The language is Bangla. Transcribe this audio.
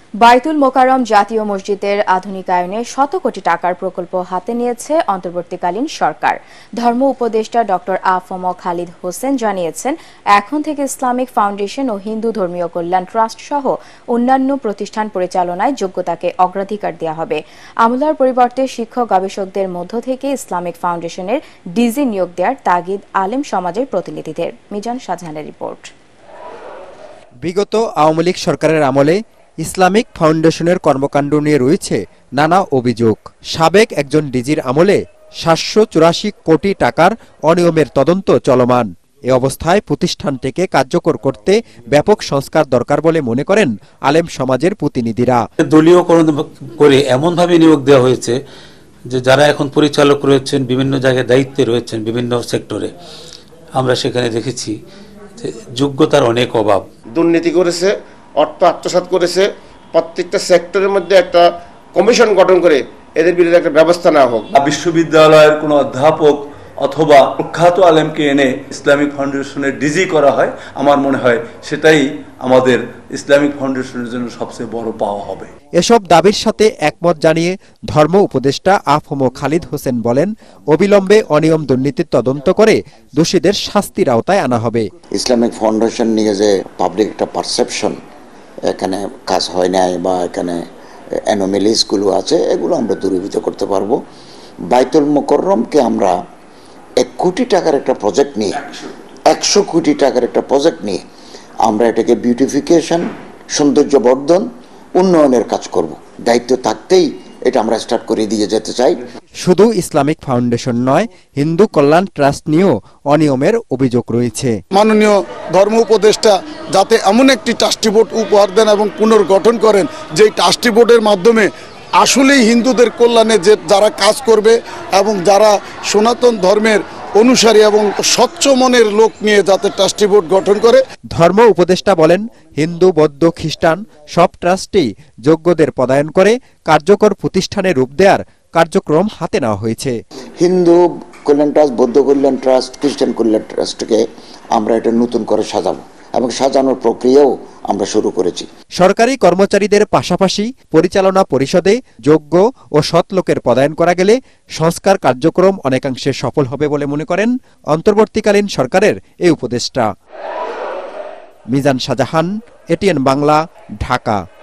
বাইতুল মোকাররম জাতীয় মসজিদের আধুনিকায়নে শত কোটি টাকার প্রকল্প হাতে নিয়েছে অন্তর্বর্তীকালীন সরকার। ধর্ম উপদেষ্টা ডক্টর আফম খালিদ হোসেন জানিয়েছেন, এখন থেকে ইসলামিক ফাউন্ডেশন ও হিন্দু ধর্মীয় কল্যাণ ট্রাস্ট সহ অন্যান্য প্রতিষ্ঠান পরিচালনায় যোগ্যতাকে অগ্রাধিকার দেওয়া হবে। আমলার পরিবর্তে শিক্ষক গবেষকদের মধ্য থেকে ইসলামিক ফাউন্ডেশনের ডিজি নিয়োগ দেওয়ার তাগিদ আলেম সমাজের প্রতিনিধিদের। মিজান শাহজাহানের রিপোর্ট। বিগত আওয়ামী লীগ সরকারের আমলে ইসলামিক ফাউন্ডেশনের কর্মকাণ্ড নিয়ে রয়েছে নানা অভিযোগ। সাবেক একজন ডিজির আমলে ৭৮৪ কোটি টাকার অনিয়মের তদন্ত চলমান। এ অবস্থায় প্রতিষ্ঠানটিকে কার্যকর করতে ব্যাপক সংস্কার দরকার বলে মনে করেন আলেম সমাজের প্রতিনিধিরা। দলীয়করণ করে এমনভাবে নিয়োগ দেওয়া হয়েছে যে যারা এখন পরিচালক রয়েছেন, বিভিন্ন জায়গায় দায়িত্বে রয়েছেন, বিভিন্ন সেক্টরে, আমরা সেখানে দেখেছি যে যোগ্যতার অনেক অভাব। দুর্নীতি করেছে, অর্থ আত্মসাৎ করেছে। প্রত্যেকটা সেক্টরের মধ্যে একটা কমিশন গঠন করে এদের বিরুদ্ধে একটা ব্যবস্থা নেওয়া হোক। বিশ্ববিদ্যালয়ের কোনো অধ্যাপক অথবা প্রখ্যাত আলেমকে এনে ইসলামিক ফাউন্ডেশনের ডিজি করা হয়, আমার মনে হয় সেটাই আমাদের ইসলামিক ফাউন্ডেশনের জন্য সবচেয়ে বড় পাওয়া হবে। এসব দাবির সাথে একমত জানিয়ে ধর্ম উপদেষ্টা আফম খালিদ হোসেন বলেন, অবিলম্বে অনিয়ম দুর্নীতির তদন্ত করে দোষীদের শাস্তির আওতায় আনা হবে। ইসলামিক ফাউন্ডেশন নিয়ে যে পাবলিক একটা পারসেপশন, এখানে কাজ হয় নাই বা এখানে অ্যানোমেলিসগুলো আছে, এগুলো আমরা দূরীভূত করতে পারবো। বাইতুল মোকাররমকে আমরা 1 কোটি টাকার একটা প্রজেক্ট নিয়ে 100 কোটি টাকার একটা প্রজেক্ট নিয়ে আমরা এটাকে বিউটিফিকেশন, সৌন্দর্য বর্ধন, উন্নয়নের কাজ করব। দায়িত্ব থাকতেই এটা আমরা স্টার্ট করে দিয়ে যেতে চাই। শুধু ইসলামিক ফাউন্ডেশন নয়, হিন্দু কল্যাণ ট্রাস্ট নিয়েও অনিয়মের অভিযোগ রয়েছে। মাননীয় ধর্ম উপদেষ্টা যাতে এমন একটি ট্রাস্টি বোর্ড উপহার দেন এবং পুনর্গঠন করেন, যেই ট্রাস্টি বোর্ডের মাধ্যমে আসলেই হিন্দুদের কল্যাণে যে যারা কাজ করবে এবং যারা সনাতন ধর্মের অনুসারী এবং স্বচ্ছ মনের লোক নিয়ে যাতে ট্রাস্টি বোর্ড গঠন করে। ধর্ম উপদেষ্টা বলেন, হিন্দু, বৌদ্ধ, খ্রিস্টান সব ট্রাস্টেই যোগ্যদের পদায়ন করে কার্যকর প্রতিষ্ঠানে রূপ দেওয়ার কার্যক্রম হাতে নেওয়া হয়েছে। হিন্দু কল্যাণ ট্রাস্ট, বৌদ্ধ কল্যাণ ট্রাস্ট, খ্রিস্টান কল্যাণ ট্রাস্টকে আমরা এটা নতুন করে সাজাবো এবং সাজানোর প্রক্রিয়াও আমরা শুরু করেছি। সরকারি কর্মচারীদের পাশাপাশি পরিচালনা পরিষদে যোগ্য ও সৎ লোকের পদায়ন করা গেলে সংস্কার কার্যক্রম অনেকাংশে সফল হবে বলে মনে করেন অন্তর্বর্তীকালীন সরকারের এই উপদেষ্টা। মিজান শাহজাহান, ATN বাংলা, ঢাকা।